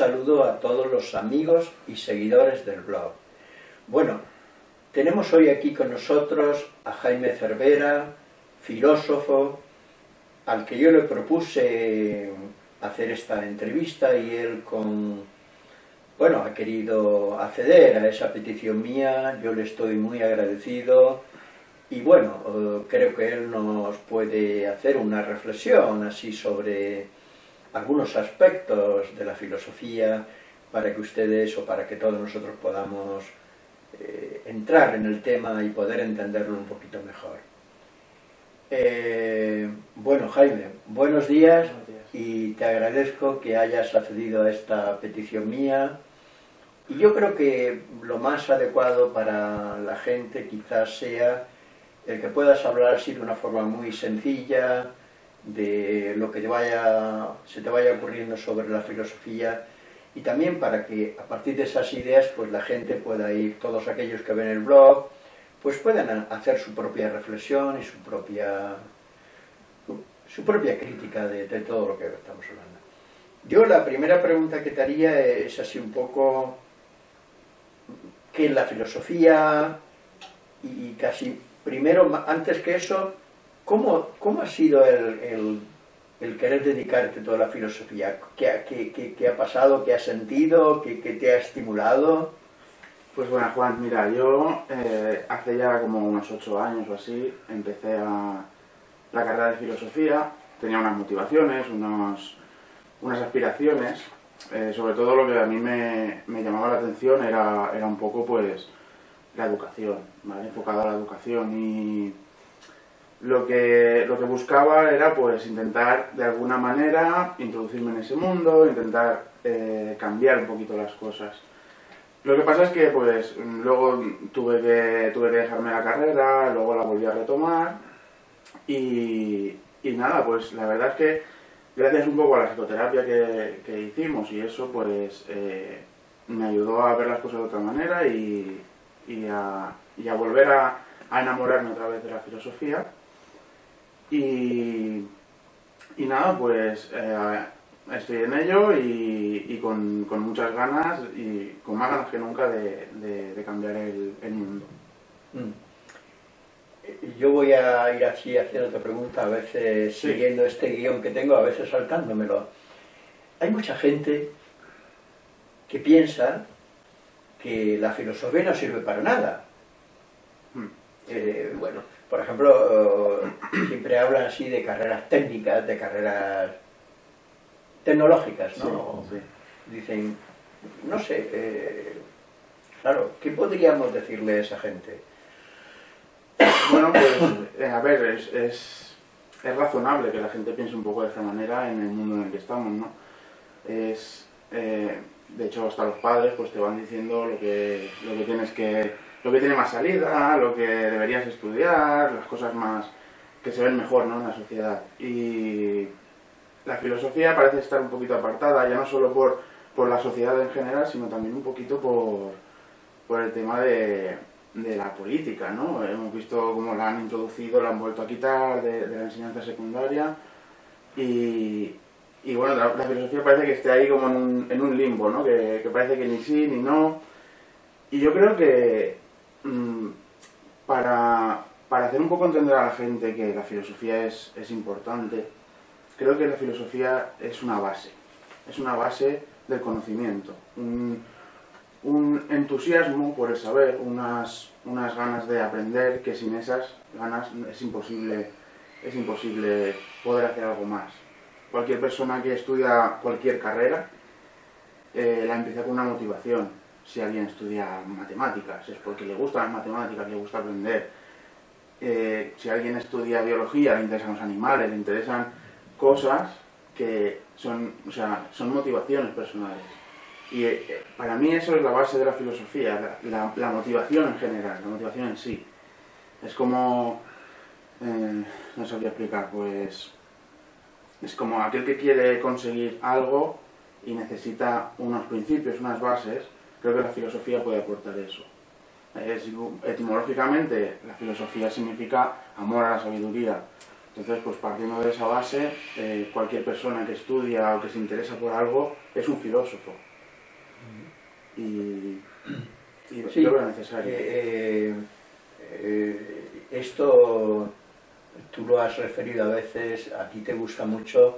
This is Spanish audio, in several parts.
saludo a todos los amigos y seguidores del blog. Bueno, tenemos hoy aquí con nosotros a Jaime Cervera, filósofo, al que yo le propuse hacer esta entrevista y él ha querido acceder a esa petición mía. Yo le estoy muy agradecido y creo que él nos puede hacer una reflexión así sobre algunos aspectos de la filosofía para que ustedes o para que todos nosotros podamos entrar en el tema y poder entenderlo un poquito mejor. Jaime, buenos días y te agradezco que hayas accedido a esta petición mía. Y yo creo que lo más adecuado para la gente quizás sea el que puedas hablar así de una forma muy sencilla, de lo que se te vaya ocurriendo sobre la filosofía, y también para que a partir de esas ideas pues la gente pueda ir, todos aquellos que ven el blog, pues puedan hacer su propia reflexión y su propia crítica de todo lo que estamos hablando. Yo la primera pregunta que te haría es así un poco ¿qué es la filosofía? Y casi primero, antes que eso, ¿cómo ha sido el querer dedicarte a toda la filosofía? ¿Qué ha pasado? ¿Qué has sentido? ¿Qué te ha estimulado? Pues bueno, Juan, mira, yo hace ya como unos 8 años o así empecé la carrera de filosofía. Tenía unas motivaciones, unas aspiraciones. Sobre todo lo que a mí me llamaba la atención era un poco pues la educación, ¿vale? Enfocado a la educación, y lo que buscaba era pues intentar de alguna manera introducirme en ese mundo, intentar cambiar un poquito las cosas. Lo que pasa es que pues luego tuve que dejarme la carrera, luego la volví a retomar y nada, pues la verdad es que gracias un poco a la psicoterapia que hicimos y eso, pues me ayudó a ver las cosas de otra manera y a volver a enamorarme otra vez de la filosofía. Y nada, pues estoy en ello y con muchas ganas y con más ganas que nunca de cambiar el mundo. Yo voy a ir así haciendo otra pregunta, a veces siguiendo este guión que tengo, a veces saltándomelo. Hay mucha gente que piensa que la filosofía no sirve para nada. Por ejemplo, siempre hablan así de carreras técnicas, de carreras tecnológicas, ¿no? Sí. Dicen, no sé, claro, ¿qué podríamos decirle a esa gente? Bueno, pues a ver, es razonable que la gente piense un poco de esta manera en el mundo en el que estamos, ¿no? De hecho, hasta los padres pues te van diciendo lo que tiene más salida, lo que deberías estudiar, las cosas más que se ven mejor, ¿no?, en la sociedad. Y la filosofía parece estar un poquito apartada, ya no solo por la sociedad en general, sino también un poquito por el tema de la política, ¿no? Hemos visto cómo la han introducido, la han vuelto a quitar de la enseñanza secundaria y bueno, la filosofía parece que esté ahí como en un limbo, ¿no? Que parece que ni sí ni no. Y yo creo que para hacer un poco entender a la gente que la filosofía es importante, creo que la filosofía es una base del conocimiento, un entusiasmo por el saber, unas ganas de aprender, que sin esas ganas es imposible poder hacer algo más. Cualquier persona que estudia cualquier carrera la empieza con una motivación. Si alguien estudia matemáticas es porque le gustan las matemáticas, le gusta aprender. Si alguien estudia biología, le interesan los animales, le interesan cosas que son motivaciones personales. Y para mí eso es la base de la filosofía, la motivación en general, la motivación en sí. Es como, no sabría explicar, pues es como aquel que quiere conseguir algo y necesita unos principios, unas bases. Creo que la filosofía puede aportar eso. Etimológicamente la filosofía significa amor a la sabiduría. Entonces, pues partiendo de esa base, cualquier persona que estudia o que se interesa por algo es un filósofo. y Sí, yo lo veo necesario. Esto tú lo has referido a veces, a ti te gusta mucho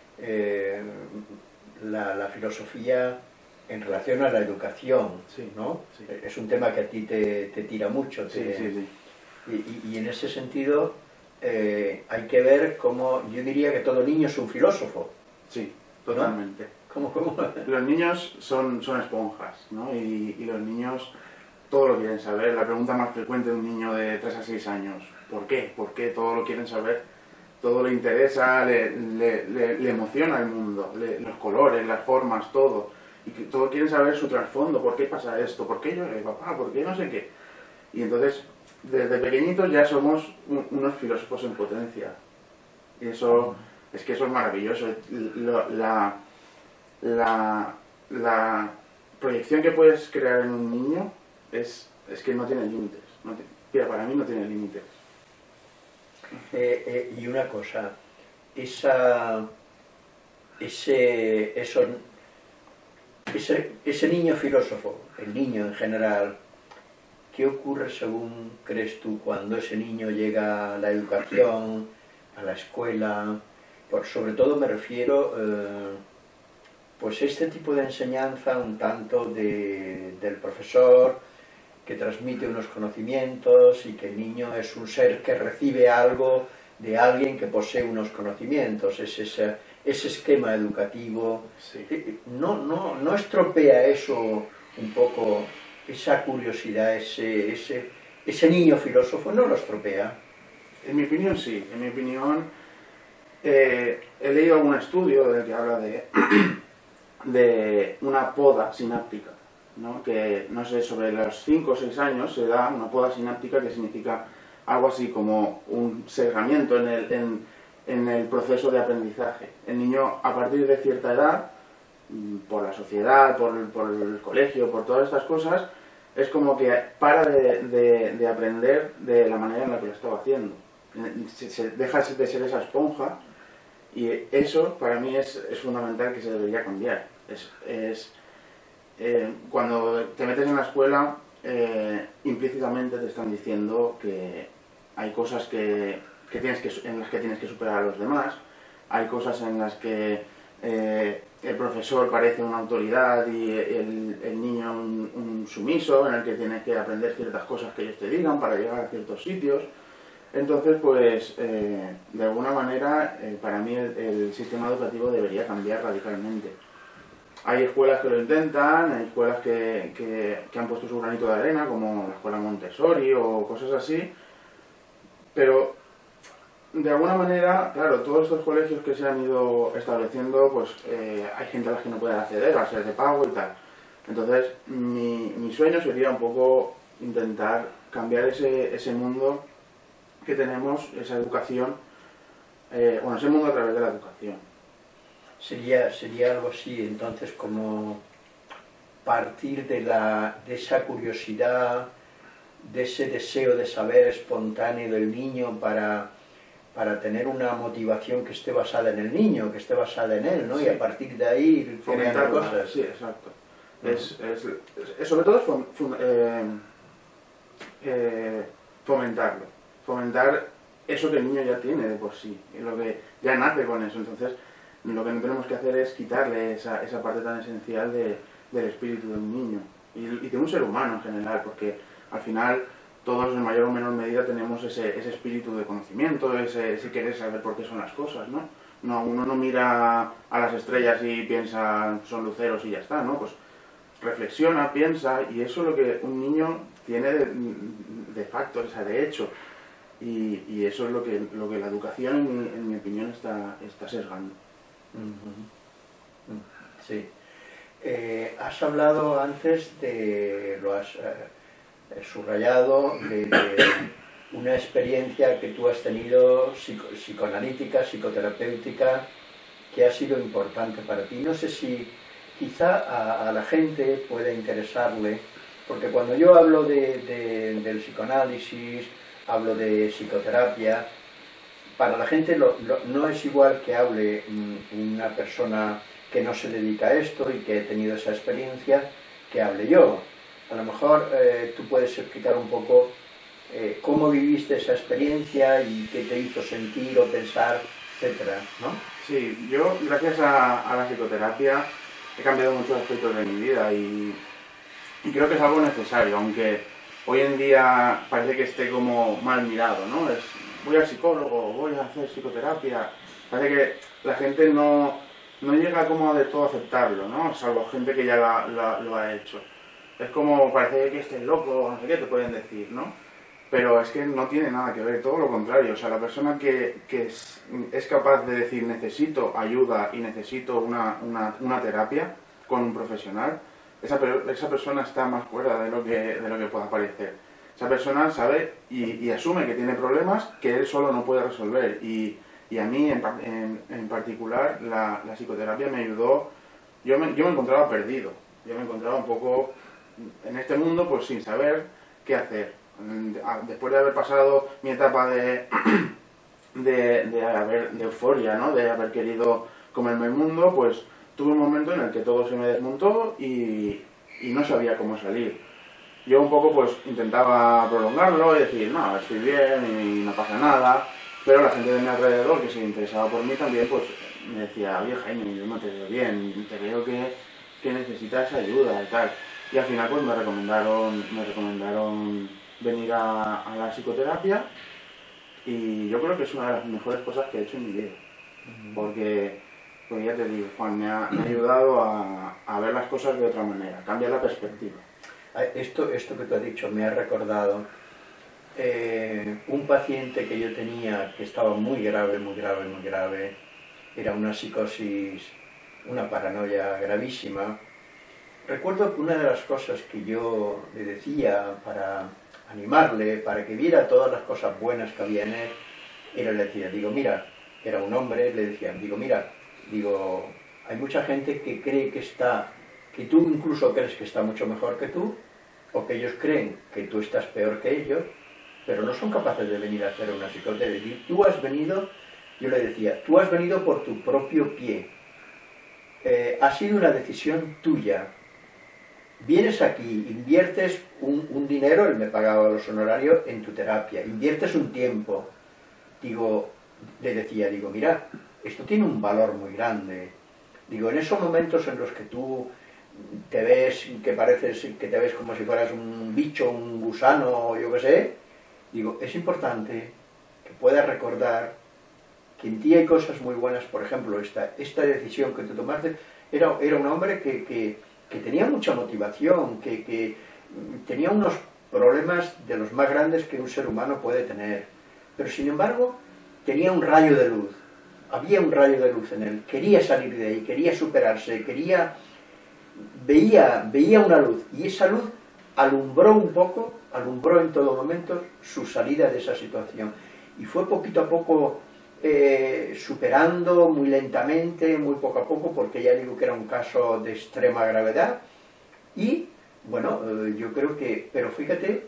la filosofía en relación a la educación, Sí, ¿no? sí. Es un tema que a ti te tira mucho. Sí, sí, sí. Y en ese sentido hay que ver cómo, yo diría que todo niño es un filósofo. Sí, totalmente. ¿Cómo? Los niños son esponjas, ¿no? Y los niños todo lo quieren saber. La pregunta más frecuente de un niño de 3 a 6 años, ¿por qué? ¿Por qué todo lo quieren saber? Todo le interesa, le emociona el mundo, los colores, las formas, todo. Y que todo quieren saber su trasfondo, ¿por qué pasa esto? ¿Por qué llora papá? ¿Por qué no sé qué? Y entonces, desde pequeñitos ya somos unos filósofos en potencia. Y eso, es que eso es maravilloso. La proyección que puedes crear en un niño es que no tiene límites. Para mí no tiene límites. Y una cosa, ese niño filósofo, el niño en general, ¿qué ocurre según crees tú cuando ese niño llega a la educación, a la escuela? Sobre todo me refiero, pues este tipo de enseñanza un tanto del profesor, que transmite unos conocimientos y que el niño es un ser que recibe algo de alguien que posee unos conocimientos, ese esquema educativo. Sí. ¿No estropea eso un poco, esa curiosidad, ese niño filósofo? ¿No lo estropea? En mi opinión sí, en mi opinión he leído algún estudio del que habla de una poda sináptica, ¿no? Que, no sé, sobre los 5 o 6 años se da una poda sináptica, que significa algo así como un segregamiento en el proceso de aprendizaje. El niño, a partir de cierta edad, por la sociedad, por el colegio, por todas estas cosas, es como que para de aprender de la manera en la que lo estaba haciendo. Se deja de ser esa esponja, y eso para mí es fundamental, que se debería cambiar. Cuando te metes en la escuela, implícitamente te están diciendo que hay cosas en las que tienes que superar a los demás, hay cosas en las que el profesor parece una autoridad y el niño un sumiso, en el que tienes que aprender ciertas cosas que ellos te digan para llegar a ciertos sitios. Entonces, pues, de alguna manera, para mí el sistema educativo debería cambiar radicalmente. Hay escuelas que lo intentan, hay escuelas que han puesto su granito de arena, como la escuela Montessori o cosas así, pero de alguna manera, claro, todos estos colegios que se han ido estableciendo, pues hay gente a las que no pueden acceder, a ser de pago y tal. Entonces, mi sueño sería un poco intentar cambiar ese mundo que tenemos, esa educación, ese mundo a través de la educación. Sería algo así, entonces, como partir de esa curiosidad, de ese deseo de saber espontáneo del niño para tener una motivación que esté basada en el niño, que esté basada en él, ¿no? Sí. Y a partir de ahí ir creando cosas. Sí, exacto. Sobre todo fomentarlo. Fomentar eso que el niño ya tiene de por sí, lo que ya nace con eso. Entonces, lo que no tenemos que hacer es quitarle esa parte tan esencial del espíritu de un niño y de un ser humano en general, porque al final todos en mayor o menor medida tenemos ese espíritu de conocimiento, ese querer saber por qué son las cosas, ¿no? Uno no mira a las estrellas y piensa son luceros y ya está, ¿no? Pues reflexiona, piensa, y eso es lo que un niño tiene de facto, o sea, de hecho. Y eso es lo que la educación, en mi opinión, está sesgando. Sí. Has hablado antes lo has subrayado, de una experiencia que tú has tenido psicoanalítica, psicoterapéutica, que ha sido importante para ti. No sé si quizá a la gente pueda interesarle, porque cuando yo hablo del psicoanálisis, hablo de psicoterapia, para la gente no es igual que hable una persona que no se dedica a esto y que ha tenido esa experiencia, que hable yo. A lo mejor tú puedes explicar un poco cómo viviste esa experiencia y qué te hizo sentir o pensar, etcétera, ¿no? Sí, yo gracias a la psicoterapia he cambiado muchos aspectos de mi vida y creo que es algo necesario, aunque hoy en día parece que esté como mal mirado, ¿no? Voy al psicólogo, voy a hacer psicoterapia. Parece que la gente no llega como de todo a aceptarlo, ¿no? Salvo gente que ya lo ha hecho. Es como, parece que estés loco, no sé qué te pueden decir, ¿no? Pero es que no tiene nada que ver, todo lo contrario. O sea, la persona que es capaz de decir necesito ayuda y necesito una terapia con un profesional, esa persona está más fuera de lo que pueda parecer. Esa persona sabe y asume que tiene problemas que él solo no puede resolver. Y a mí en particular la psicoterapia me ayudó. Yo me encontraba perdido, yo me encontraba un poco en este mundo pues sin saber qué hacer. Después de haber pasado mi etapa de euforia, ¿no? De haber querido comerme el mundo, pues tuve un momento en el que todo se me desmontó y no sabía cómo salir. Yo un poco pues intentaba prolongarlo y decir, no, estoy bien y no pasa nada, pero la gente de mi alrededor que se interesaba por mí también pues me decía, oye Jaime, yo no te veo bien, te veo que necesitas ayuda y tal. Y al final pues me recomendaron venir a la psicoterapia y yo creo que es una de las mejores cosas que he hecho en mi vida. Porque ya te digo, Juan, me ha ayudado a ver las cosas de otra manera, cambia la perspectiva. Esto que tú has dicho me ha recordado un paciente que yo tenía que estaba muy grave, era una psicosis, una paranoia gravísima. Recuerdo que una de las cosas que yo le decía para animarle, para que viera todas las cosas buenas que había en él, era le decía, digo, mira, era un hombre, le decía, digo, mira, digo, hay mucha gente que cree que tú incluso crees que está mucho mejor que tú, o que ellos creen que tú estás peor que ellos, pero no son capaces de venir a hacer una psicoterapia. Y tú has venido, yo le decía, tú has venido por tu propio pie, ha sido una decisión tuya. Vienes aquí, inviertes un dinero, él me pagaba los honorarios, en tu terapia, inviertes un tiempo. Digo, le decía, digo, mira, esto tiene un valor muy grande. Digo, en esos momentos en los que tú te ves, que pareces que te ves como si fueras un bicho, un gusano, yo qué sé, digo, es importante que puedas recordar que en ti hay cosas muy buenas. Por ejemplo, esta decisión que tú tomaste, era un hombre que tenía mucha motivación, que tenía unos problemas de los más grandes que un ser humano puede tener, pero sin embargo tenía un rayo de luz, había un rayo de luz en él, quería salir de ahí, quería superarse, veía una luz, y esa luz alumbró un poco, alumbró en todo momento su salida de esa situación, y fue poquito a poco superando, muy lentamente, muy poco a poco, porque ya digo que era un caso de extrema gravedad. Y bueno, yo creo que, pero fíjate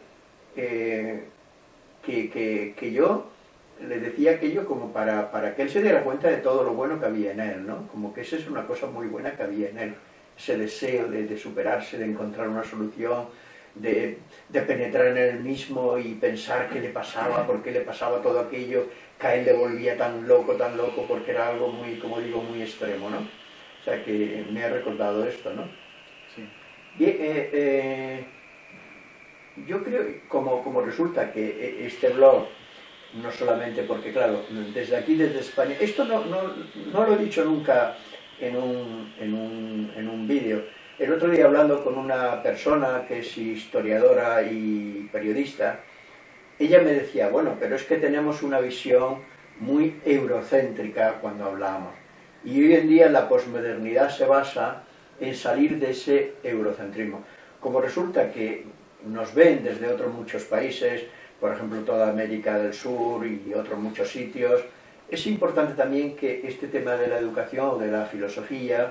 que yo le decía aquello como para que él se diera cuenta de todo lo bueno que había en él, ¿no? Como que esa es una cosa muy buena que había en él, ese deseo de superarse, de encontrar una solución, de penetrar en él mismo y pensar qué le pasaba, por qué le pasaba todo aquello, que a él le volvía tan loco, porque era algo muy, como digo, muy extremo, ¿no? O sea que me ha recordado esto, ¿no? Sí. Bien, yo creo, como resulta que este blog, no solamente porque, claro, desde aquí, desde España, esto no lo he dicho nunca en un vídeo. El otro día, hablando con una persona que es historiadora y periodista, ella me decía, bueno, pero es que tenemos una visión muy eurocéntrica cuando hablamos. Y hoy en día la posmodernidad se basa en salir de ese eurocentrismo. Como resulta que nos ven desde otros muchos países, por ejemplo toda América del Sur y otros muchos sitios, es importante también que este tema de la educación, de la filosofía,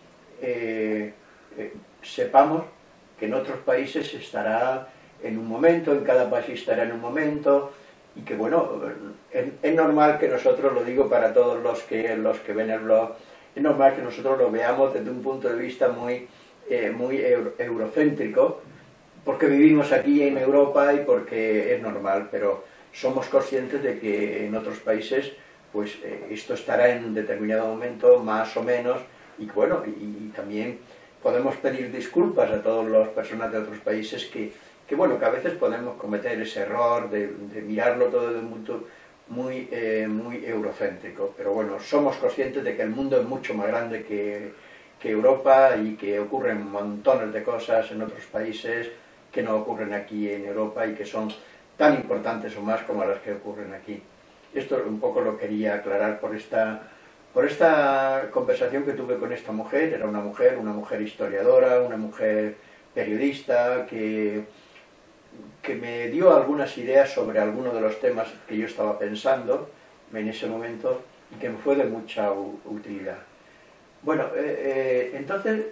sepamos que en otros países estará en un momento, en cada país estará en un momento, y que bueno, es normal que nosotros, lo digo para todos los que ven el blog, es normal que nosotros lo veamos desde un punto de vista muy muy eurocéntrico, porque vivimos aquí en Europa y porque es normal, pero somos conscientes de que en otros países pues esto estará en un determinado momento más o menos, y bueno, y también podemos pedir disculpas a todas las personas de otros países que bueno, que a veces podemos cometer ese error de mirarlo todo de un punto muy eurocéntrico, pero bueno, somos conscientes de que el mundo es mucho más grande que Europa y que ocurren montones de cosas en otros países que no ocurren aquí en Europa y que son tan importantes o más como las que ocurren aquí. Esto un poco lo quería aclarar por esta conversación que tuve con esta mujer. Era una mujer historiadora, una mujer periodista que me dio algunas ideas sobre algunos de los temas que yo estaba pensando en ese momento y que me fue de mucha utilidad. Bueno, entonces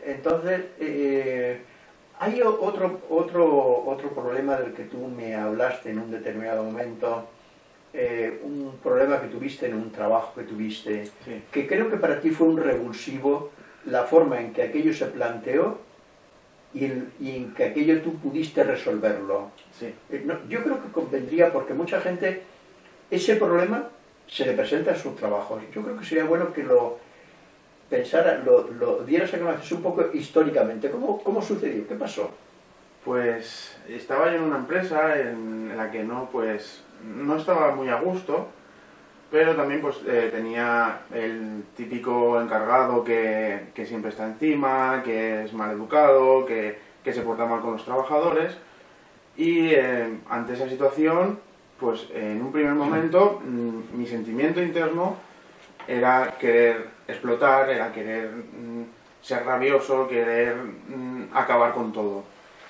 hay otro problema del que tú me hablaste en un determinado momento, un problema que tuviste en un trabajo que tuviste, sí, que creo que para ti fue un revulsivo, la forma en que aquello se planteó y en que aquello tú pudiste resolverlo. Sí. No, yo creo que convendría, porque mucha gente, ese problema se le presenta en sus trabajos. Yo creo que sería bueno que lo pensara, lo dieras a conocer un poco históricamente. ¿Cómo sucedió? ¿Qué pasó? Pues estaba yo en una empresa en la que no estaba muy a gusto, pero también tenía el típico encargado que siempre está encima, que es mal educado, que se porta mal con los trabajadores, y ante esa situación, pues en un primer momento mi sentimiento interno era querer explotar, era querer ser rabioso, querer acabar con todo.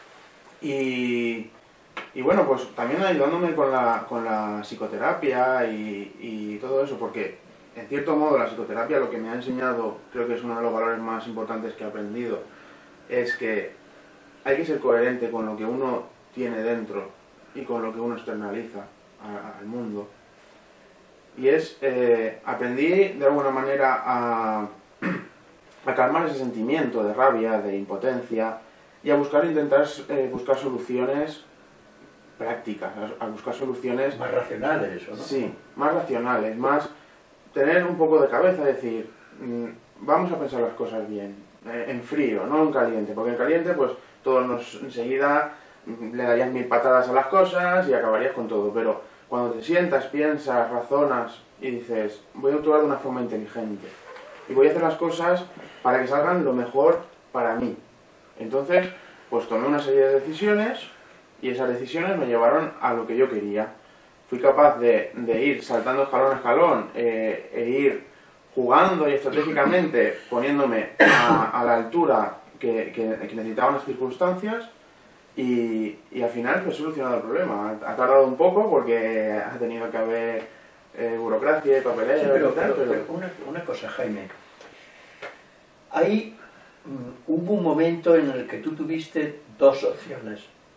Y bueno, pues también ayudándome con la psicoterapia y todo eso, porque en cierto modo la psicoterapia lo que me ha enseñado, creo que es uno de los valores más importantes que he aprendido, es que hay que ser coherente con lo que uno tiene dentro y con lo que uno externaliza al mundo. Y aprendí de alguna manera a calmar ese sentimiento de rabia, de impotencia, y a intentar buscar soluciones prácticas, a buscar soluciones más racionales, ¿o no? Sí, más racionales, más tener un poco de cabeza, decir, vamos a pensar las cosas bien, en frío, no en caliente, porque en caliente pues todos enseguida le darías 1000 patadas a las cosas y acabarías con todo, pero cuando te sientas, piensas, razonas y dices, voy a actuar de una forma inteligente y voy a hacer las cosas para que salgan lo mejor para mí. Entonces, pues tomé una serie de decisiones y esas decisiones me llevaron a lo que yo quería. Fui capaz de ir saltando escalón a escalón e ir jugando y estratégicamente poniéndome a la altura que necesitaban las circunstancias y al final pues he solucionado el problema. Ha tardado un poco porque ha tenido que haber burocracia y papeleo. Sí, pero una cosa, Jaime. Ahí hubo un momento en el que tú tuviste dos opciones.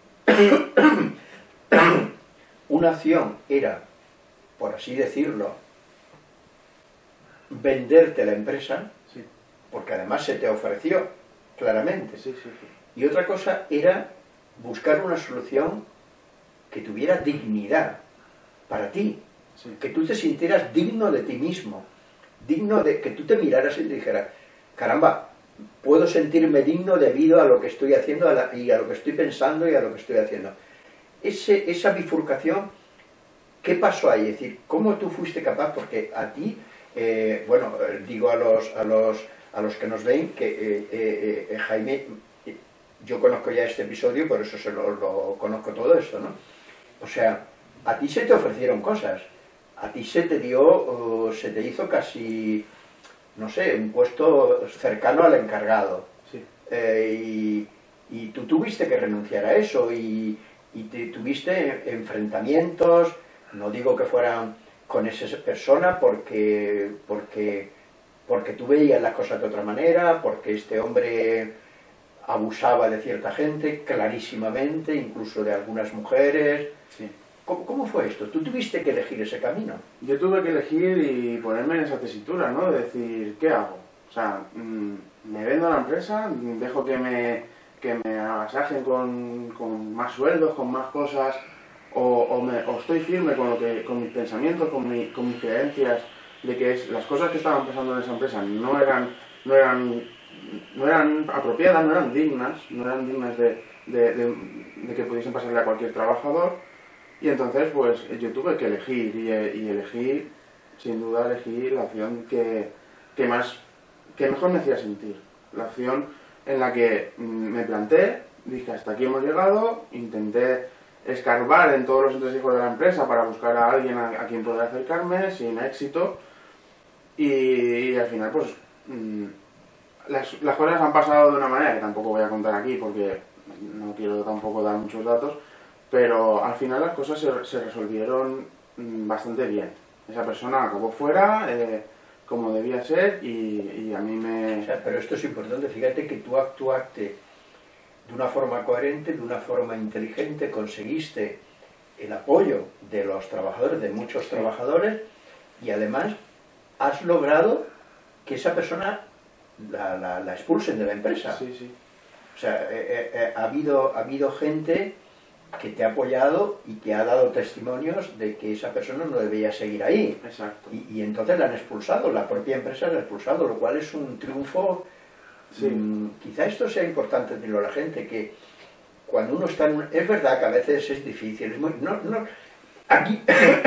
Una opción era, por así decirlo, venderte la empresa, sí, porque además se te ofreció claramente. Sí, sí, sí. Y otra cosa era buscar una solución que tuviera dignidad para ti, sí, que tú te sintieras digno de ti mismo, digno de que tú te miraras y te dijeras, caramba, puedo sentirme digno debido a lo que estoy haciendo y a lo que estoy pensando y a lo que estoy haciendo. Esa bifurcación, ¿qué pasó ahí? Es decir, ¿cómo tú fuiste capaz? Porque a ti, bueno, digo a los que nos ven que Jaime, yo conozco ya este episodio, por eso lo conozco todo esto, ¿no? O sea, a ti se te ofrecieron cosas, a ti se te hizo casi, no sé, un puesto cercano al encargado. Sí. Y tú tuviste que renunciar a eso y tuviste enfrentamientos, no digo que fueran con esa persona porque tú veías las cosas de otra manera, porque este hombre abusaba de cierta gente, clarísimamente, incluso de algunas mujeres. Sí. ¿Cómo fue esto? ¿Tú tuviste que elegir ese camino? Yo tuve que elegir y ponerme en esa tesitura, ¿no? De decir, ¿qué hago? O sea, me vendo a la empresa, dejo que me agasajen con más sueldos, con más cosas, o estoy firme con mis pensamientos, con mis creencias, de que las cosas que estaban pasando en esa empresa no eran apropiadas, no eran dignas de que pudiesen pasarle a cualquier trabajador. Y entonces pues yo tuve que elegir y elegí, sin duda elegí la opción que mejor me hacía sentir. La opción en la que me planté, dije hasta aquí hemos llegado, intenté escarbar en todos los entresijos de la empresa para buscar a alguien a quien poder acercarme, sin éxito, y al final pues las cosas han pasado de una manera que tampoco voy a contar aquí porque no quiero tampoco dar muchos datos, pero al final las cosas se resolvieron bastante bien. Esa persona acabó fuera como debía ser y a mí me... O sea, pero esto es importante, fíjate que tú actuaste de una forma coherente, de una forma inteligente, conseguiste el apoyo de los trabajadores, de muchos trabajadores, y además has logrado que esa persona la expulsen de la empresa. Sí, sí. O sea, ha habido gente que te ha apoyado y que ha dado testimonios de que esa persona no debía seguir ahí. Exacto. Y entonces la han expulsado, la propia empresa la ha expulsado, lo cual es un triunfo. Sí. Quizá esto sea importante decirlo a la gente, que cuando uno está en es verdad que a veces es difícil, es muy, aquí,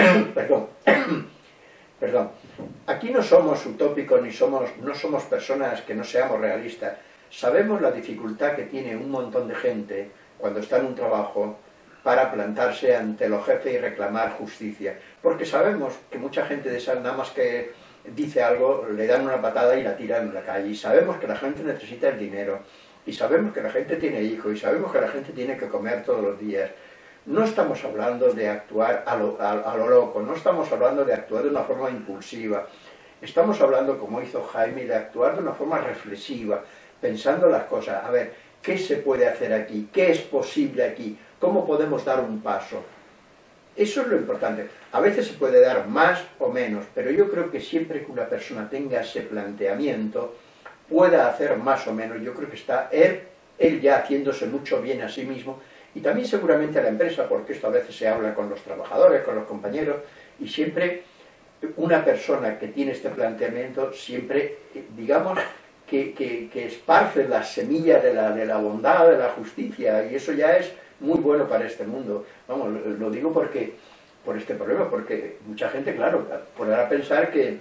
perdón, aquí no somos utópicos ni no somos personas que no seamos realistas. Sabemos la dificultad que tiene un montón de gente cuando está en un trabajo para plantarse ante los jefes y reclamar justicia, porque sabemos que mucha gente de esas, nada más que dice algo, le dan una patada y la tiran en la calle, y sabemos que la gente necesita el dinero, y sabemos que la gente tiene hijos, y sabemos que la gente tiene que comer todos los días. No estamos hablando de actuar a lo loco, no estamos hablando de actuar de una forma impulsiva, estamos hablando, como hizo Jaime, de actuar de una forma reflexiva, pensando las cosas. A ver, ¿qué se puede hacer aquí? ¿Qué es posible aquí? ¿Cómo podemos dar un paso? Eso es lo importante. A veces se puede dar más o menos, pero yo creo que siempre que una persona tenga ese planteamiento, pueda hacer más o menos. Yo creo que está él ya haciéndose mucho bien a sí mismo, y también seguramente a la empresa, porque esto a veces se habla con los trabajadores, con los compañeros, y siempre una persona que tiene este planteamiento, siempre, digamos, que esparce las semillas de la bondad, de la justicia, y eso ya es muy bueno para este mundo. Vamos, lo digo por este problema, porque mucha gente, claro, podrá pensar que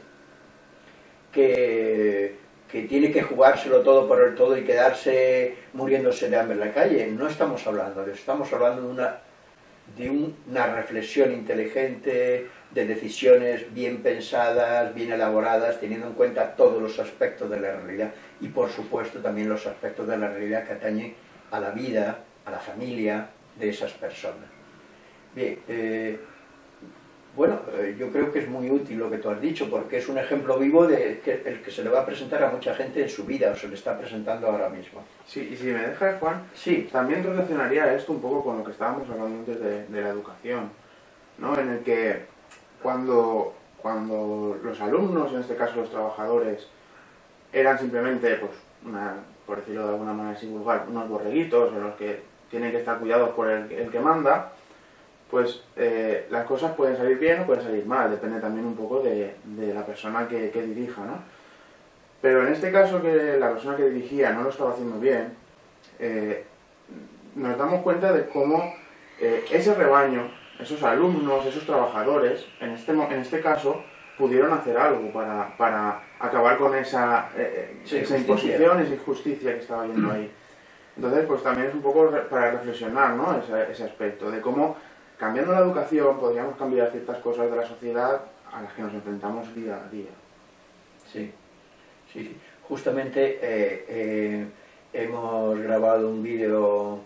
tiene que jugárselo todo por el todo y quedarse muriéndose de hambre en la calle. No estamos hablando de eso, estamos hablando de una reflexión inteligente, de decisiones bien pensadas, bien elaboradas, teniendo en cuenta todos los aspectos de la realidad, y por supuesto también los aspectos de la realidad que atañen a la vida, a la familia de esas personas. Bien, bueno, yo creo que es muy útil lo que tú has dicho, porque es un ejemplo vivo de el que se le va a presentar a mucha gente en su vida, o se le está presentando ahora mismo. Sí, y si me dejas, Juan, sí, también relacionaría esto un poco con lo que estábamos hablando antes de la educación, ¿no? En el que cuando los alumnos, en este caso los trabajadores, eran simplemente, pues, por decirlo de alguna manera así vulgar, unos borreguitos en los que tienen que estar cuidados por el que manda, pues las cosas pueden salir bien o pueden salir mal, depende también un poco de la persona que dirija, ¿no? Pero en este caso, que la persona que dirigía no lo estaba haciendo bien, nos damos cuenta de cómo ese rebaño, esos alumnos, esos trabajadores, en este caso, pudieron hacer algo para acabar con esa imposición, esa injusticia que estaba yendo ahí. Entonces, pues también es un poco para reflexionar, ¿no? Ese aspecto de cómo, cambiando la educación, podríamos cambiar ciertas cosas de la sociedad a las que nos enfrentamos día a día. Sí, sí, sí. Justamente hemos grabado un vídeo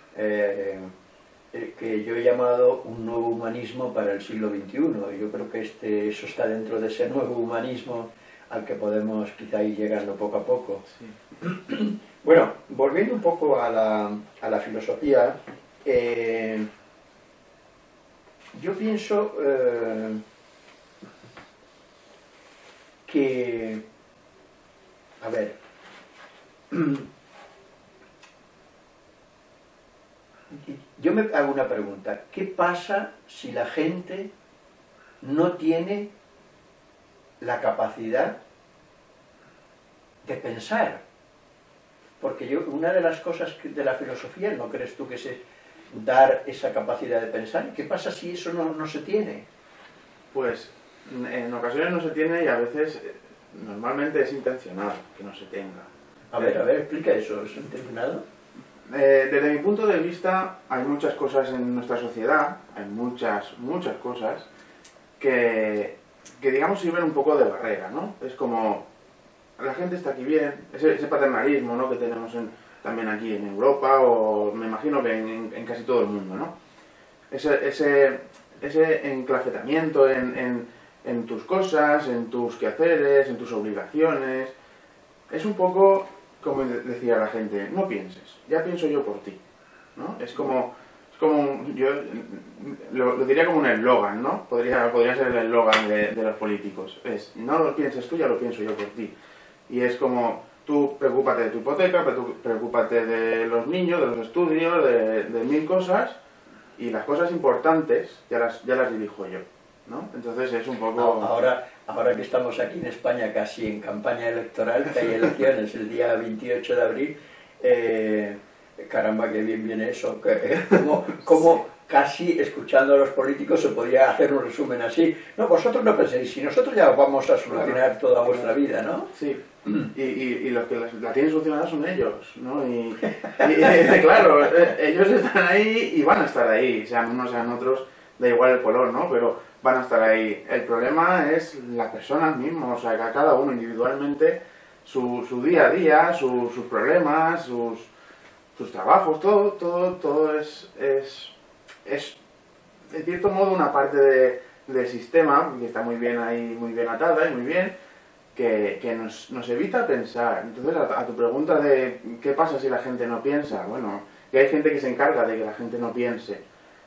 que yo he llamado Un nuevo humanismo para el siglo XXI, y yo creo que eso está dentro de ese nuevo humanismo al que podemos quizá ir llegando poco a poco. Sí. Bueno, volviendo un poco a la filosofía, yo pienso que A ver, yo me hago una pregunta. ¿Qué pasa si la gente no tiene la capacidad de pensar? Porque una de las cosas de la filosofía, ¿no crees tú que es dar esa capacidad de pensar? ¿Qué pasa si eso no se tiene? Pues en ocasiones no se tiene y a veces normalmente es intencional que no se tenga. A ver, explica eso, ¿es intencionado? Desde mi punto de vista hay muchas cosas en nuestra sociedad, hay muchas cosas que digamos sirven un poco de barrera, ¿no? Es como, la gente está aquí bien, ese paternalismo, ¿no?, que tenemos también aquí en Europa, o me imagino que en casi todo el mundo, ¿no? Ese enclafetamiento en tus cosas, en tus quehaceres, en tus obligaciones, es un poco como decía la gente, no pienses, ya pienso yo por ti, ¿no? Es como yo lo diría como un eslogan, ¿no? Podría ser el eslogan de los políticos. Es, no lo pienses tú, ya lo pienso yo por ti. Y es como, tú preocúpate de tu hipoteca, preocúpate de los niños, de los estudios, de mil cosas, y las cosas importantes ya las dirijo yo, ¿no? Entonces es un poco... Ahora que estamos aquí en España casi en campaña electoral, que hay elecciones el día 28 de abril, caramba, qué bien viene eso, como casi escuchando a los políticos se podría hacer un resumen así. No, vosotros no penséis, si nosotros ya vamos a solucionar toda vuestra vida, ¿no? Sí, y los que la tienen solucionada son ellos, ¿no? Y claro, ellos están ahí y van a estar ahí, sean unos, sean otros, da igual el color, ¿no? Pero van a estar ahí. El problema es las personas mismas, o sea, que a cada uno individualmente, su día a día, sus problemas, sus trabajos, todo es en cierto modo una parte del sistema, que está muy bien ahí, muy bien atada y muy bien, que nos evita pensar. Entonces, a tu pregunta de qué pasa si la gente no piensa, bueno, que hay gente que se encarga de que la gente no piense.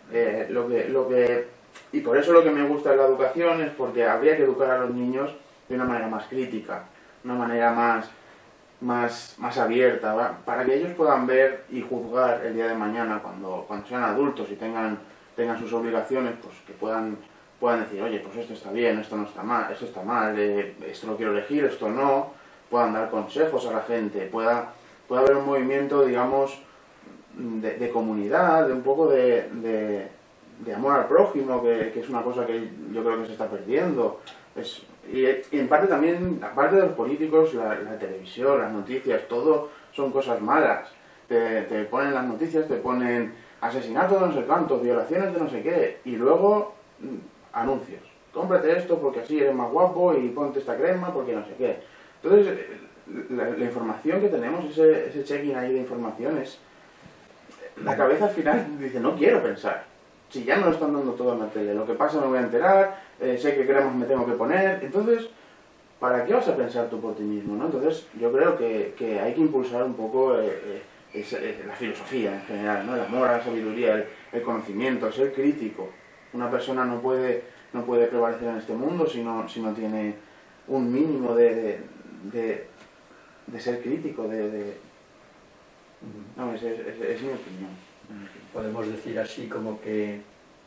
Y por eso lo que me gusta de la educación es porque habría que educar a los niños de una manera más crítica, una manera más abierta, ¿va? Para que ellos puedan ver y juzgar el día de mañana cuando sean adultos y tengan sus obligaciones, pues que puedan decir, oye, pues esto está bien, esto no está mal, esto está mal, esto lo quiero elegir, esto no, puedan dar consejos a la gente, pueda haber un movimiento, digamos, de comunidad, de un poco de amor al prójimo, que es una cosa que yo creo que se está perdiendo. Y en parte también, aparte de los políticos, la televisión, las noticias, todo son cosas malas. Te ponen las noticias, te ponen asesinatos de no sé cuántos, violaciones de no sé qué, y luego anuncios. Cómprate esto porque así eres más guapo y ponte esta crema porque no sé qué. Entonces, la información que tenemos, ese check-in ahí de informaciones, la cabeza al final dice, no quiero pensar. Si ya me lo están dando todo en la tele, lo que pasa me voy a enterar, sé que cremas me tengo que poner, entonces, ¿para qué vas a pensar tú por ti mismo, no? Entonces, yo creo que hay que impulsar un poco la filosofía en general, ¿no? El amor a la sabiduría, el conocimiento, el ser crítico. Una persona no puede prevalecer en este mundo si no tiene un mínimo de ser crítico, No, es mi opinión. Podemos decir así como que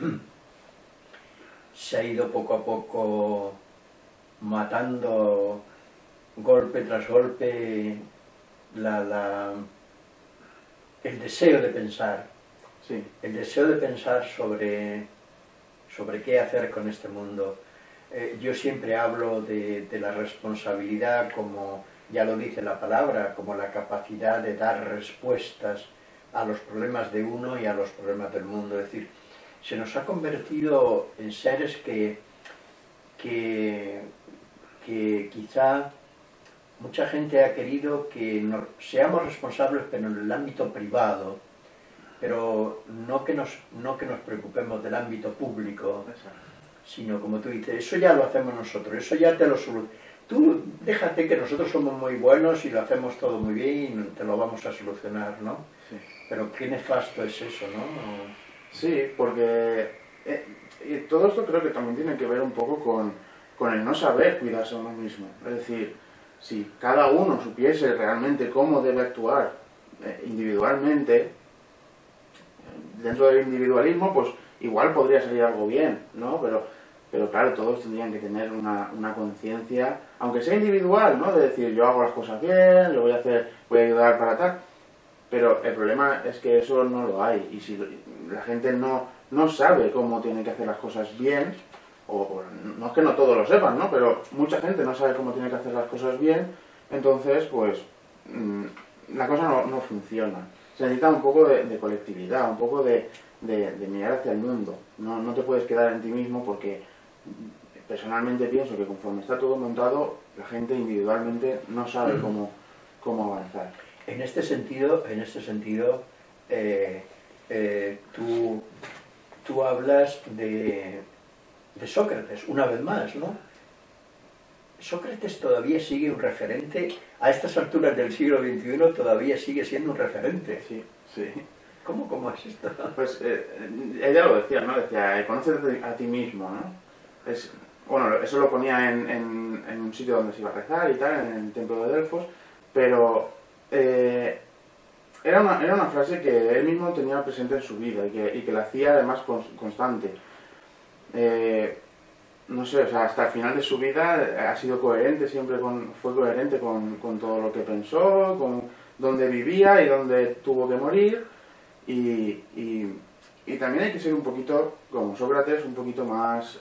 se ha ido poco a poco matando golpe tras golpe el deseo de pensar, sí. El deseo de pensar sobre qué hacer con este mundo. Yo siempre hablo de la responsabilidad, como ya lo dice la palabra, como la capacidad de dar respuestas a los problemas de uno y a los problemas del mundo. Es decir, se nos ha convertido en seres que quizá mucha gente ha querido que seamos responsables, pero en el ámbito privado, pero no que nos preocupemos del ámbito público, sino como tú dices, eso ya lo hacemos nosotros, eso ya te lo solucionamos. Tú déjate que nosotros somos muy buenos y lo hacemos todo muy bien y te lo vamos a solucionar, ¿no? Sí. Pero qué nefasto es eso, ¿no? Sí, porque y todo esto creo que también tiene que ver un poco con el no saber cuidarse a uno mismo. Es decir, si cada uno supiese realmente cómo debe actuar individualmente, dentro del individualismo, pues igual podría salir algo bien, ¿no? Pero claro, todos tendrían que tener una conciencia, aunque sea individual, ¿no? De decir, yo hago las cosas bien, lo voy a ayudar para tal. Pero el problema es que eso no lo hay. Y si la gente no sabe cómo tiene que hacer las cosas bien, o no es que no todos lo sepan, ¿no? Pero mucha gente no sabe cómo tiene que hacer las cosas bien, entonces, pues, la cosa no funciona. Se necesita un poco de colectividad, un poco de mirar hacia el mundo. No te puedes quedar en ti mismo porque personalmente pienso que conforme está todo montado, la gente individualmente no sabe cómo avanzar. En este sentido, tú hablas de Sócrates, una vez más, ¿no? Sócrates todavía sigue un referente, a estas alturas del siglo XXI todavía sigue siendo un referente. Sí, sí. ¿Cómo es esto? Pues ella lo decía, ¿no? Decía, conócete a ti mismo, ¿no? Bueno, eso lo ponía en un sitio donde se iba a rezar y tal, en el templo de Delfos, pero era una frase que él mismo tenía presente en su vida y que la hacía además constante. No sé, o sea, hasta el final de su vida ha sido coherente, fue coherente con todo lo que pensó, con dónde vivía y dónde tuvo que morir. Y también hay que ser un poquito, como Sócrates, un poquito más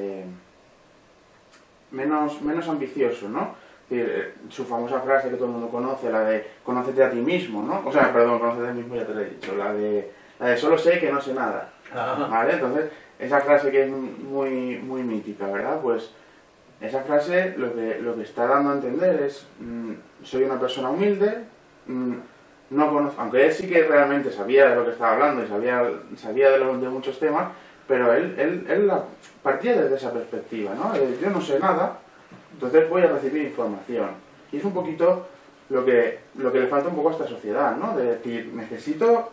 menos ambicioso, ¿no? Es decir, su famosa frase que todo el mundo conoce, la de conócete a ti mismo, ¿no? O sea, perdón, conócete a ti mismo ya te lo he dicho, la de solo sé que no sé nada, ¿vale? Entonces, esa frase que es muy mítica, ¿verdad? Pues esa frase lo que está dando a entender es soy una persona humilde, no conozco, aunque él sí que realmente sabía de lo que estaba hablando y sabía de muchos temas, pero él partía desde esa perspectiva, ¿no? Yo no sé nada, entonces voy a recibir información. Y es un poquito lo que le falta un poco a esta sociedad, ¿no? De decir, necesito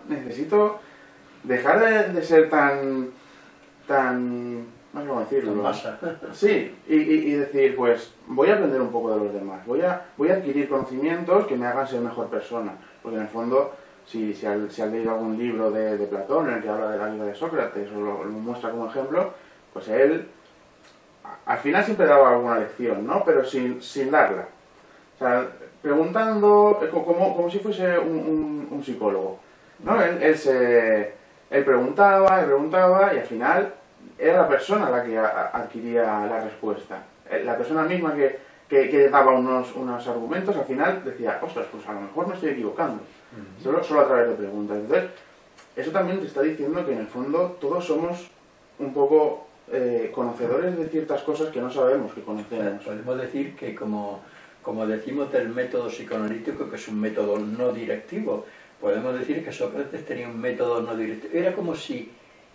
dejar de ser tan no sé cómo decirlo. Tan masa. Sí, y decir, pues voy a aprender un poco de los demás, voy a adquirir conocimientos que me hagan ser mejor persona. Porque en el fondo, si has leído algún libro de Platón en el que habla de la vida de Sócrates o lo muestra como ejemplo, pues él al final siempre daba alguna lección, ¿no? Pero sin darla. O sea, preguntando, como si fuese un psicólogo, ¿no? Él preguntaba y al final era la persona la que adquiría la respuesta. La persona misma que daba unos argumentos, al final decía, ostras, pues a lo mejor me estoy equivocando. Solo a través de preguntas. Entonces, eso también te está diciendo que en el fondo todos somos un poco conocedores de ciertas cosas que no sabemos que conocemos. Podemos decir que como decimos del método psicoanalítico, que es un método no directivo, podemos decir que Sócrates tenía un método no directivo. Era como si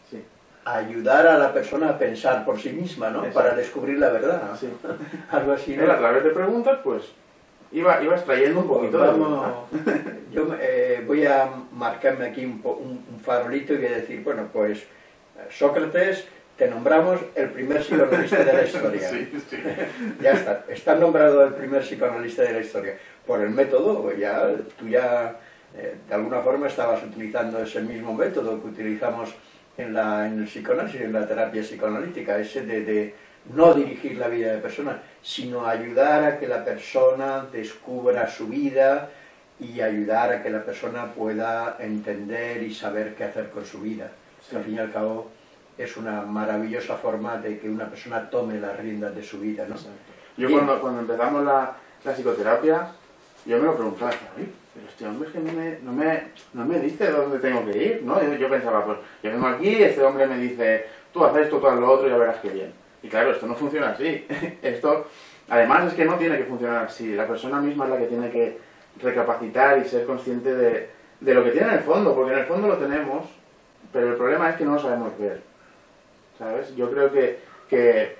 ayudar a la persona a pensar por sí misma, ¿no? Exacto. Para descubrir la verdad, ¿no? Sí. Algo así, ¿no? Él a través de preguntas, pues, iba extrayendo un poquito de la verdad. Yo voy a marcarme aquí un farolito y voy a decir, bueno, pues, Sócrates, te nombramos el primer psicoanalista de la historia. Sí. Ya está nombrado el primer psicoanalista de la historia. Por el método, tú ya de alguna forma estabas utilizando ese mismo método que utilizamos en el psicoanálisis, en la terapia psicoanalítica, ese de no dirigir la vida de la persona, sino ayudar a que la persona descubra su vida y ayudar a que la persona pueda entender y saber qué hacer con su vida. Sí. Al fin y al cabo es una maravillosa forma de que una persona tome las riendas de su vida, ¿no? Exacto. Yo cuando empezamos la psicoterapia, yo me lo preguntaba, pero este hombre es que no me dice dónde tengo que ir, ¿no? Yo pensaba, pues yo vengo aquí, este hombre me dice, tú haz esto, tú haz lo otro y ya verás qué bien. Y claro, esto no funciona así. Esto, además, es que no tiene que funcionar así. La persona misma es la que tiene que recapacitar y ser consciente de lo que tiene en el fondo, porque en el fondo lo tenemos, pero el problema es que no lo sabemos ver, ¿sabes? Yo creo que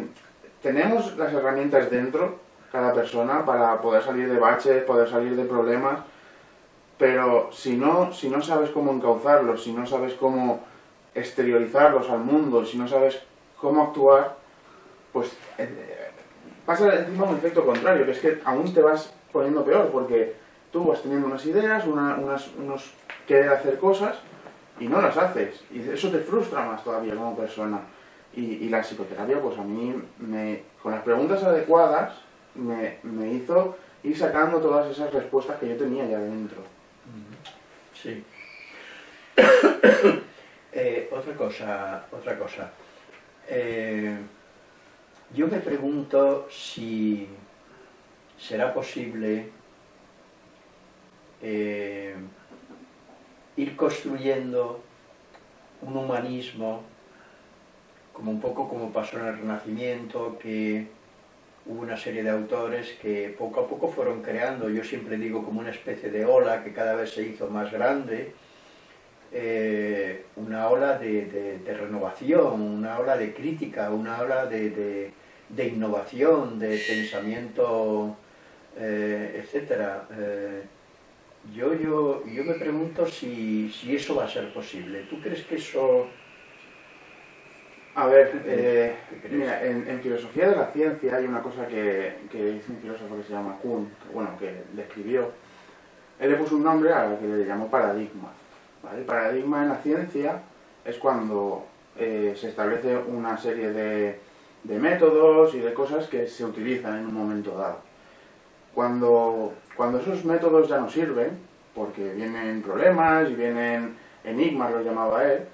tenemos las herramientas dentro, cada persona, para poder salir de baches, poder salir de problemas, pero si no sabes cómo encauzarlos, si no sabes cómo exteriorizarlos al mundo, si no sabes cómo actuar, pues pasa encima un efecto contrario, que es que aún te vas poniendo peor, porque tú vas teniendo unas ideas, unos querer hacer cosas, y no las haces. Y eso te frustra más todavía como persona. Y la psicoterapia, pues a mí, con las preguntas adecuadas, me hizo ir sacando todas esas respuestas que yo tenía ya dentro. Sí. Otra cosa. Yo me pregunto si será posible ir construyendo un humanismo, como un poco como pasó en el Renacimiento, que hubo una serie de autores que poco a poco fueron creando, yo siempre digo como una especie de ola que cada vez se hizo más grande, una ola de renovación, una ola de crítica, una ola de innovación, de pensamiento, etcétera. Yo me pregunto si eso va a ser posible. ¿Tú crees que eso...? A ver, mira, en filosofía de la ciencia hay una cosa que dice un filósofo que se llama Kuhn, que le escribió. Él le puso un nombre a lo que le llamó paradigma. ¿Vale? El paradigma en la ciencia es cuando se establece una serie de métodos y de cosas que se utilizan en un momento dado. Cuando esos métodos ya no sirven, porque vienen problemas y vienen enigmas, lo llamaba él,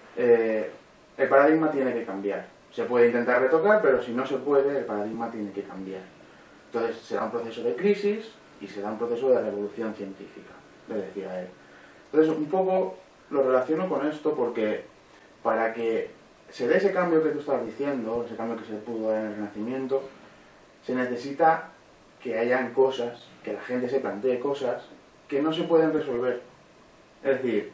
el paradigma tiene que cambiar. Se puede intentar retocar, pero si no se puede, el paradigma tiene que cambiar. Entonces será un proceso de crisis y será un proceso de revolución científica, le decía él. Entonces un poco lo relaciono con esto porque para que se dé ese cambio que tú estabas diciendo, ese cambio que se pudo dar en el Renacimiento, se necesita que hayan cosas, que la gente se plantee cosas que no se pueden resolver. Es decir,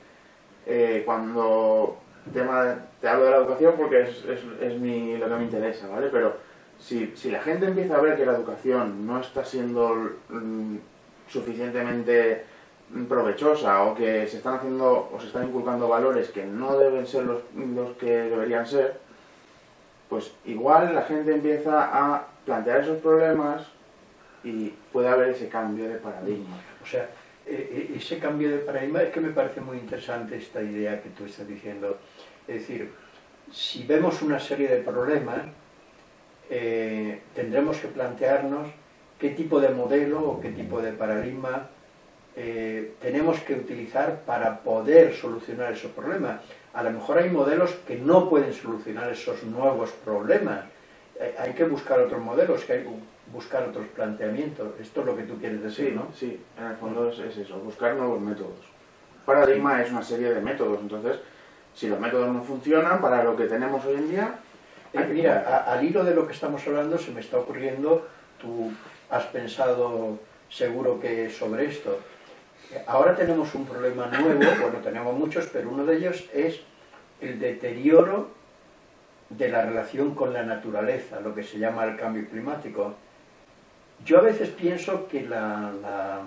cuando te hablo de la educación porque es lo que me interesa, ¿vale? Pero si la gente empieza a ver que la educación no está siendo suficientemente provechosa o que se están haciendo o se están inculcando valores que no deben ser los que deberían ser, pues igual la gente empieza a plantear esos problemas y puede haber ese cambio de paradigma. O sea, ese cambio de paradigma es que me parece muy interesante esta idea que tú estás diciendo. Es decir, si vemos una serie de problemas, tendremos que plantearnos qué tipo de modelo o qué tipo de paradigma tenemos que utilizar para poder solucionar esos problemas. A lo mejor hay modelos que no pueden solucionar esos nuevos problemas. Hay que buscar otros modelos, que hay que buscar otros planteamientos. Esto es lo que tú quieres decir, sí, ¿no? Sí, en el fondo es eso, buscar nuevos métodos. Paradigma es una serie de métodos, entonces, si los métodos no funcionan para lo que tenemos hoy en día... Mira, al hilo de lo que estamos hablando se me está ocurriendo, tú has pensado seguro que sobre esto. Ahora tenemos un problema nuevo, bueno, tenemos muchos, pero uno de ellos es el deterioro de la relación con la naturaleza, lo que se llama el cambio climático. Yo a veces pienso que la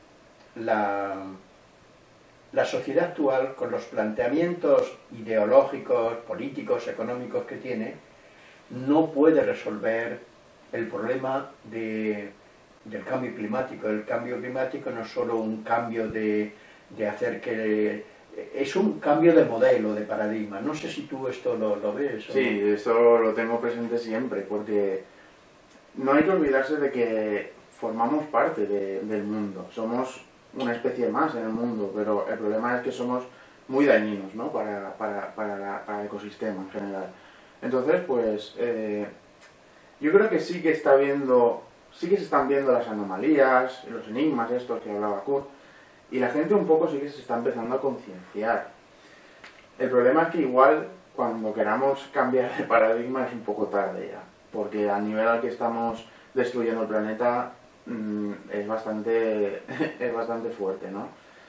sociedad actual, con los planteamientos ideológicos, políticos, económicos que tiene, no puede resolver el problema del cambio climático. El cambio climático no es solo un cambio de hacer que... es un cambio de modelo, de paradigma. No sé si tú esto lo ves. Sí, esto lo tengo presente siempre, porque no hay que olvidarse de que formamos parte del mundo. Somos una especie más en el mundo, pero el problema es que somos muy dañinos, ¿no? para el ecosistema en general. Entonces, pues, yo creo que sí que se están viendo las anomalías, los enigmas estos que hablaba Kurt, y la gente un poco sí que se está empezando a concienciar. El problema es que igual cuando queramos cambiar de paradigma es un poco tarde ya, porque al nivel al que estamos destruyendo el planeta es bastante fuerte, ¿no?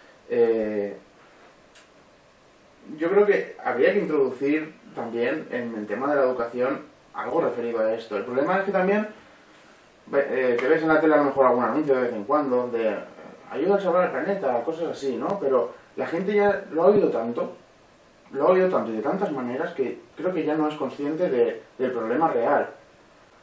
Yo creo que habría que introducir también en el tema de la educación algo referido a esto. El problema es que también te ves en la tele a lo mejor algún anuncio de vez en cuando de ayuda a salvar el planeta, cosas así, ¿no? Pero la gente ya lo ha oído tanto y de tantas maneras que creo que ya no es consciente del problema real.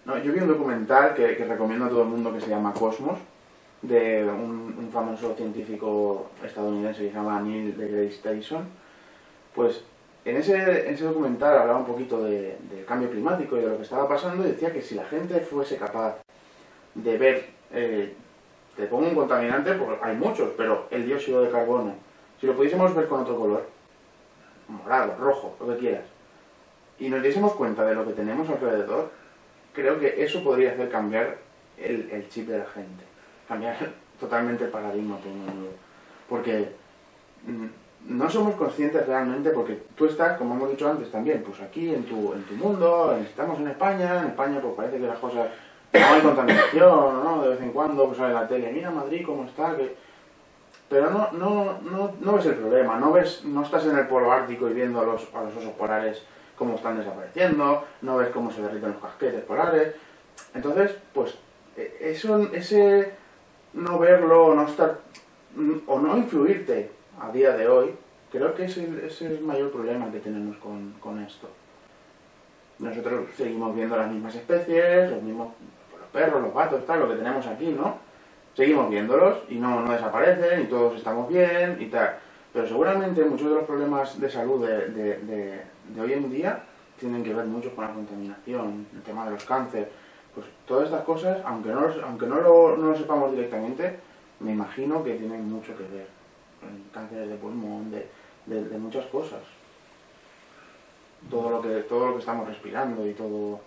No, yo vi un documental que recomiendo a todo el mundo que se llama Cosmos, de un famoso científico estadounidense que se llama Neil deGrasse Tyson. Pues en ese documental hablaba un poquito del cambio climático y de lo que estaba pasando, y decía que si la gente fuese capaz de ver, te pongo un contaminante, porque hay muchos, pero el dióxido de carbono, si lo pudiésemos ver con otro color, morado, rojo, lo que quieras, y nos diésemos cuenta de lo que tenemos alrededor, creo que eso podría hacer cambiar el chip de la gente, cambiar totalmente el paradigma por un mundo. Porque no somos conscientes realmente, porque tú estás, como hemos dicho antes también, pues aquí en tu mundo, estamos en España pues parece que las cosas, no hay contaminación, ¿no? De vez en cuando pues sale la tele, mira Madrid cómo está, pero no ves el problema, no estás en el polo ártico y viendo a los osos polares cómo están desapareciendo, no ves cómo se derriten los casquetes polares. Entonces, pues, ese no verlo, no estar, o no influirte a día de hoy, creo que ese es el mayor problema que tenemos con esto. Nosotros seguimos viendo las mismas especies, los mismos, los perros, los gatos, tal, lo que tenemos aquí, ¿no? Seguimos viéndolos y no desaparecen y todos estamos bien y tal. Pero seguramente muchos de los problemas de salud de hoy en día tienen que ver mucho con la contaminación, el tema de los cánceres. Pues todas estas cosas, aunque no lo sepamos directamente, me imagino que tienen mucho que ver. Cánceres de pulmón, de muchas cosas. Todo lo que estamos respirando y todo.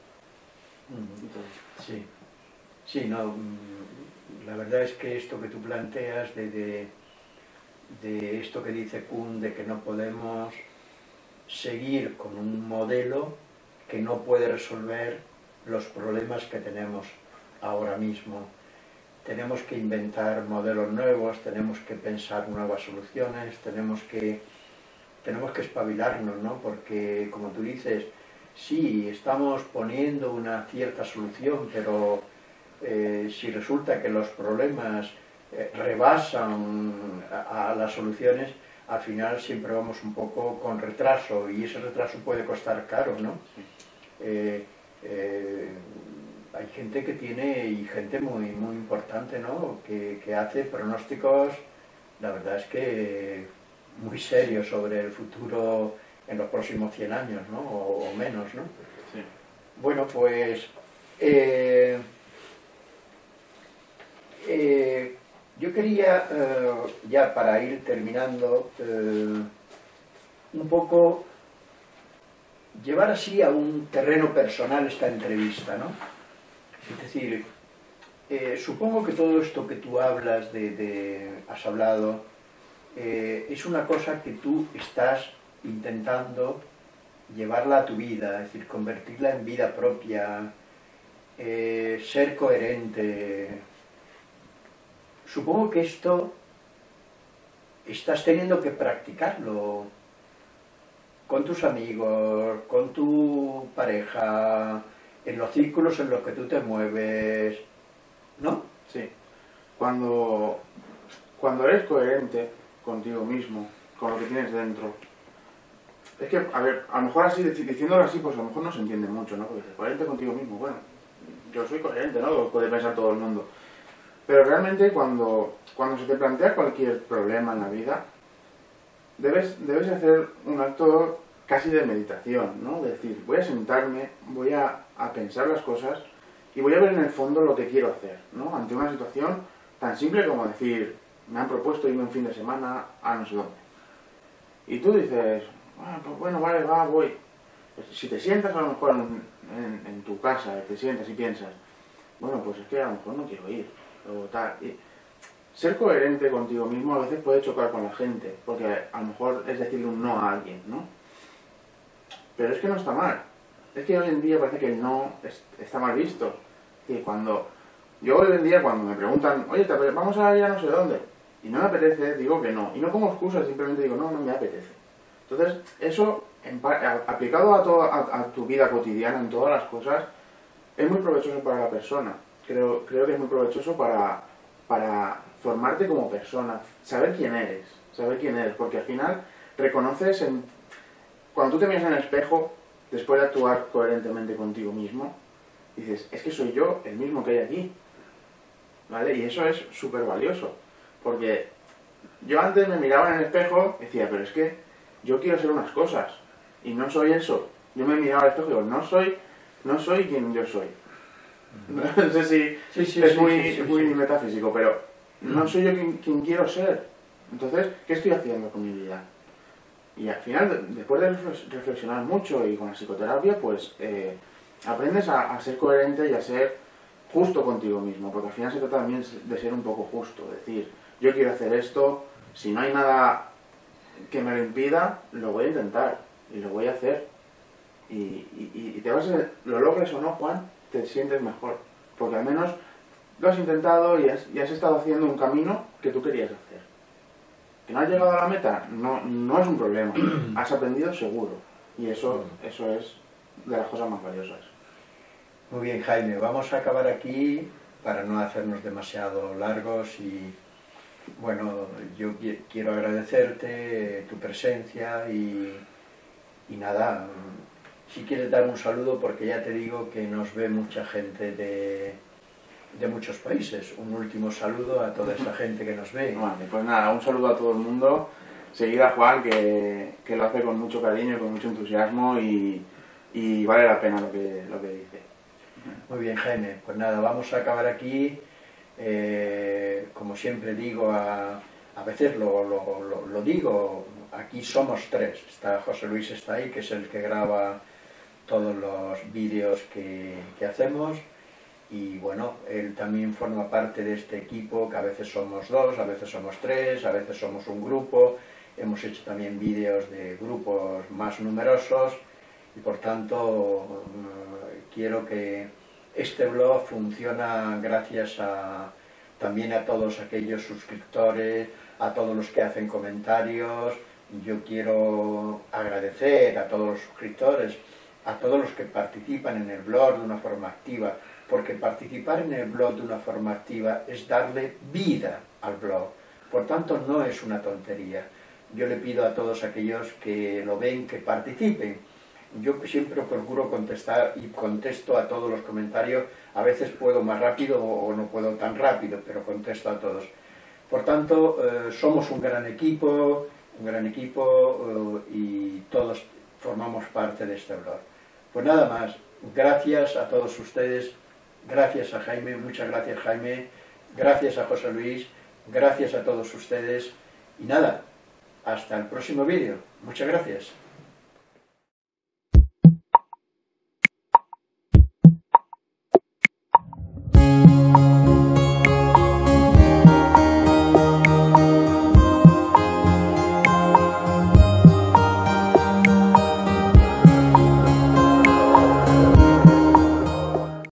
Sí. Sí, no, la verdad es que esto que tú planteas de esto que dice Kuhn, de que no podemos seguir con un modelo que no puede resolver los problemas que tenemos ahora mismo. Tenemos que inventar modelos nuevos, tenemos que pensar nuevas soluciones, tenemos que espabilarnos, ¿no? Porque, como tú dices, sí, estamos poniendo una cierta solución, pero si resulta que los problemas rebasan a las soluciones, al final siempre vamos un poco con retraso, y ese retraso puede costar caro, ¿no? Hay gente que tiene, y gente muy importante, ¿no? que hace pronósticos, la verdad es que muy serios sobre el futuro en los próximos 100 años, ¿no? O menos, ¿no? Sí. Bueno, pues yo quería, ya para ir terminando, un poco llevar así a un terreno personal esta entrevista, ¿no? Es decir, supongo que todo esto que tú hablas, has hablado, es una cosa que tú estás intentando llevarla a tu vida, es decir, convertirla en vida propia, ser coherente. Supongo que esto estás teniendo que practicarlo con tus amigos, con tu pareja, en los círculos en los que tú te mueves, ¿no? Sí. Cuando eres coherente contigo mismo, con lo que tienes dentro, es que, a ver, a lo mejor así, diciéndolo así, pues a lo mejor no se entiende mucho, ¿no? Porque coherente contigo mismo, bueno, yo soy coherente, ¿no? Lo puede pensar todo el mundo. Pero realmente cuando se te plantea cualquier problema en la vida, debes hacer un acto casi de meditación, ¿no? De decir, voy a sentarme, voy a pensar las cosas y voy a ver en el fondo lo que quiero hacer, ¿no? Ante una situación tan simple como decir, me han propuesto irme un fin de semana a no sé dónde. Y tú dices, pues bueno, vale, voy. Pues si te sientas a lo mejor en tu casa, te sientas y piensas, bueno, pues es que a lo mejor no quiero ir, o tal. Y ser coherente contigo mismo a veces puede chocar con la gente, porque a lo mejor es decirle un no a alguien, ¿no? Pero es que no está mal. Es que hoy en día parece que el no está mal visto. Y yo hoy en día cuando me preguntan, oye, vamos a ir a no sé dónde, y no me apetece, digo que no. Y no como excusa, simplemente digo, no me apetece. Entonces, eso, aplicado a tu vida cotidiana, en todas las cosas, es muy provechoso para la persona. Creo que es muy provechoso para formarte como persona, saber quién eres, porque al final reconoces, cuando tú te miras en el espejo, después de actuar coherentemente contigo mismo, Y dices, es que soy yo el mismo que hay aquí, ¿vale? Y eso es súper valioso, porque yo antes me miraba en el espejo y decía, pero es que yo quiero ser unas cosas, y no soy eso. Yo me miraba al espejo y digo, no soy quien yo soy. No sé si es muy metafísico, pero no soy yo quien quiero ser. Entonces, ¿qué estoy haciendo con mi vida? Y al final, después de reflexionar mucho y con la psicoterapia, pues aprendes a ser coherente y a ser justo contigo mismo, porque al final se trata también de ser un poco justo, decir, yo quiero hacer esto, si no hay nada que me lo impida, lo voy a intentar y lo voy a hacer. Y te vas a, lo logres o no, Juan, te sientes mejor, porque al menos lo has intentado y has estado haciendo un camino que tú querías hacer. ¿Que no has llegado a la meta? No es un problema, has aprendido seguro, y eso es de las cosas más valiosas. Muy bien, Jaime, vamos a acabar aquí para no hacernos demasiado largos y bueno, yo quiero agradecerte tu presencia y nada, si quieres dar un saludo, porque ya te digo que nos ve mucha gente de muchos países. Un último saludo a toda esa gente que nos ve. Vale, pues nada, un saludo a todo el mundo. Seguir a Juan, que lo hace con mucho cariño, con mucho entusiasmo y vale la pena lo que dice. Muy bien, Jaime, pues nada, vamos a acabar aquí. Como siempre digo, a veces lo digo, aquí somos tres. José Luis está ahí, que es el que graba todos los vídeos que hacemos, y bueno, él también forma parte de este equipo, que a veces somos dos, a veces somos tres, a veces somos un grupo. Hemos hecho también vídeos de grupos más numerosos y por tanto quiero que este blog funciona gracias también a todos aquellos suscriptores, a todos los que hacen comentarios. Yo quiero agradecer a todos los suscriptores, a todos los que participan en el blog de una forma activa, porque participar en el blog de una forma activa es darle vida al blog. Por tanto, no es una tontería. Yo le pido a todos aquellos que lo ven que participen. Yo siempre procuro contestar y contesto a todos los comentarios. A veces puedo más rápido o no puedo tan rápido, pero contesto a todos. Por tanto, somos un gran equipo y todos formamos parte de este blog. Pues nada más, gracias a todos ustedes, gracias a Jaime, muchas gracias Jaime, gracias a José Luis, gracias a todos ustedes y nada, hasta el próximo vídeo. Muchas gracias.